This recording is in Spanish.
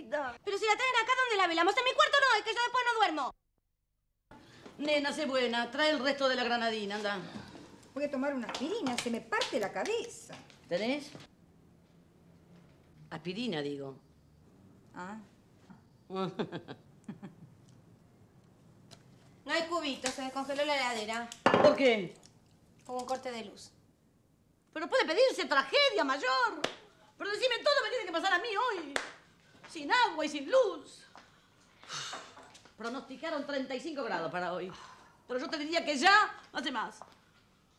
vida. Pero si la traen acá, ¿dónde la velamos? En mi cuarto no, es que yo después no duermo. Nena, sé buena. Trae el resto de la granadina, anda. Voy a tomar una aspirina, se me parte la cabeza. ¿Tenés? Aspirina, digo. Ah. No hay cubitos, se me congeló la heladera. ¿Por qué? Hubo un corte de luz. Pero puede pedirse tragedia mayor. Pero decime todo, me tiene que pasar a mí hoy. Sin agua y sin luz. Pronosticaron 35 grados para hoy. Pero yo te diría que ya hace más.